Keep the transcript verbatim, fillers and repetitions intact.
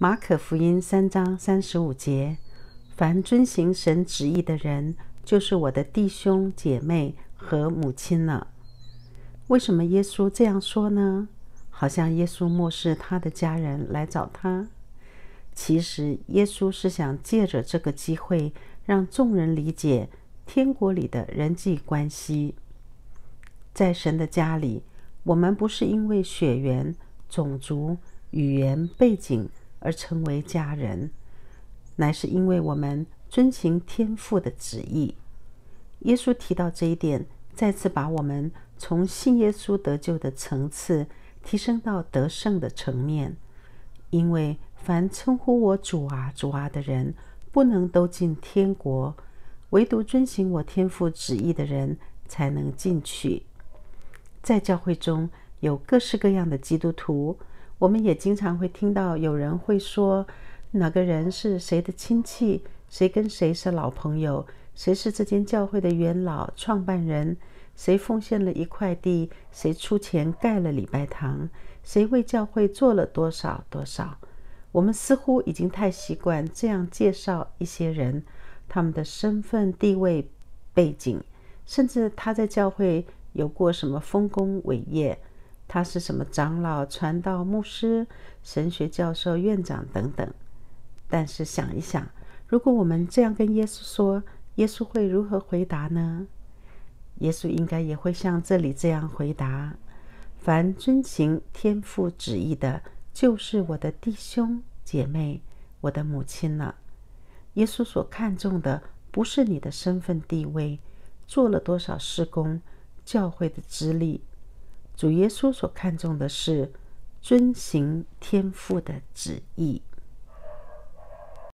马可福音三章三十五节，凡遵行神旨意的人，就是我的弟兄姐妹和母亲了。为什么耶稣这样说呢？好像耶稣漠视他的家人来找他。其实耶稣是想借着这个机会，让众人理解天国里的人际关系。在神的家里，我们不是因为血缘、种族、语言背景而成为家人，乃是因为我们遵行天父的旨意。耶稣提到这一点，再次把我们从信耶稣得救的层次提升到得胜的层面。因为凡称呼我主啊主啊的人，不能都进天国，唯独遵行我天父旨意的人才能进去。在教会中有各式各样的基督徒，我们也经常会听到有人会说，哪个人是谁的亲戚，谁跟谁是老朋友，谁是这间教会的元老创办人，谁奉献了一块地，谁出钱盖了礼拜堂，谁为教会做了多少多少。我们似乎已经太习惯这样介绍一些人，他们的身份地位背景，甚至他在教会有过什么丰功伟业，他是什么长老、传道、牧师、神学教授、院长等等。但是想一想，如果我们这样跟耶稣说，耶稣会如何回答呢？耶稣应该也会像这里这样回答：凡遵行天父旨意的，就是我的弟兄姐妹，我的母亲了。耶稣所看重的不是你的身份地位，做了多少事工，教会的资历。主耶稣所看重的是遵行天父的旨意。